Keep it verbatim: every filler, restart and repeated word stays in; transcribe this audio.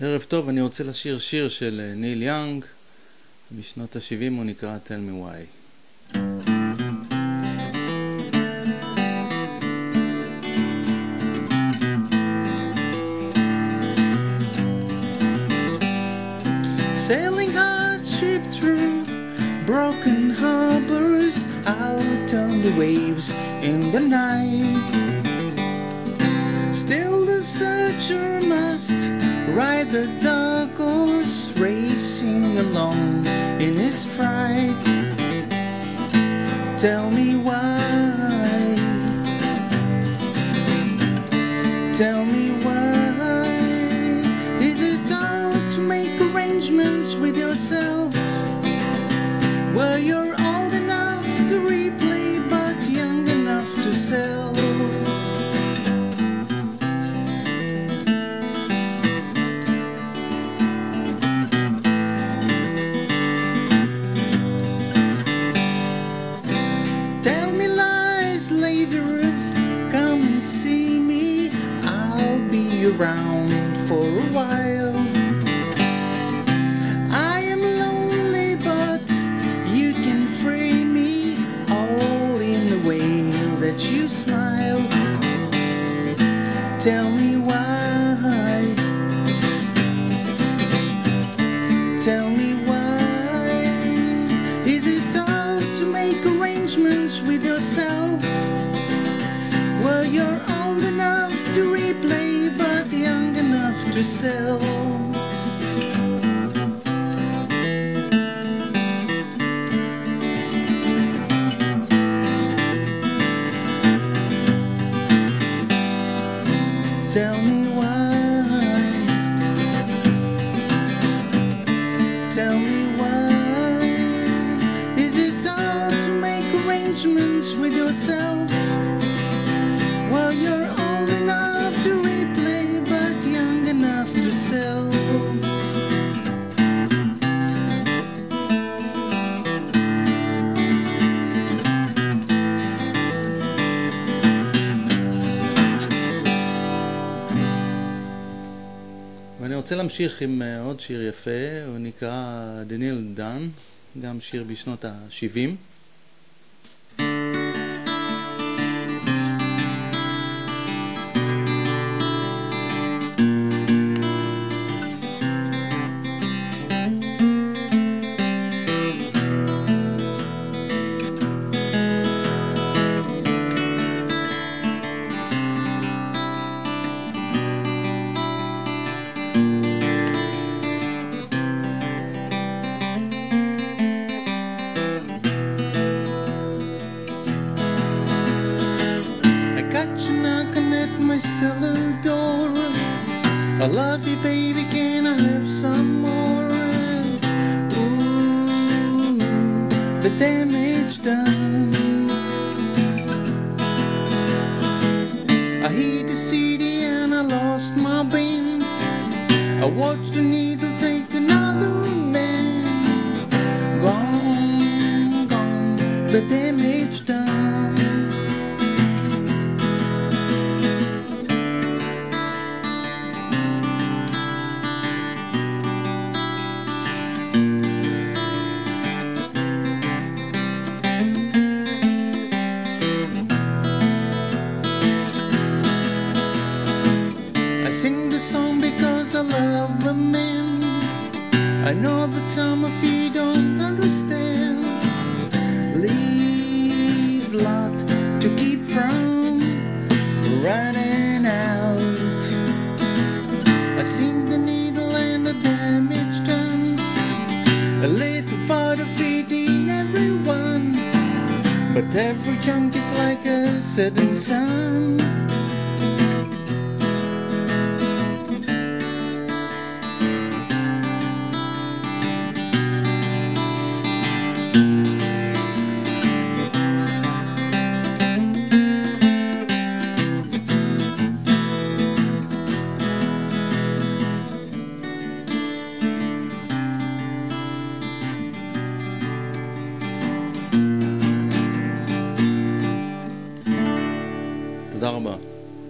ערב טוב, אני רוצה לשיר שיר של ניל יאנג בשנות ה-שבעים, הוא נקרא Tell Me Why. Sailing hard ship through broken harbors, out on the waves in the night. Still the searcher must ride the dark horse, racing along in his fright. Tell me why, tell me why. Is it hard to make arrangements with yourself? Well, you're old enough to replay but young enough to sell. Around for a while. I am lonely, but you can free me, all in the way that you smile. Tell me why, tell me why. Is it hard to make arrangements with yourself? Well, you're old enough to replay but young enough to sell. Tell me why, tell me why. Is it hard to make arrangements with yourself? Well, you're old enough to replay but young enough to sell. ואני רוצה להמשיך עם עוד שיר יפה, הוא נקרא The Neil Dunn, גם שיר בשנות ה-שבעים. My cellar door, I love you baby, can I have some more? Ooh, the damage done. I hit the city and I lost my bend. I watched the needle take another bend. Gone, gone, the damage done. I sing the song because I love the men. I know that some of you don't understand. Leave lot to keep from running out. I sing the needle and the damage done. A little part of it in everyone, but every chunk is like a setting sun. תודה רבה.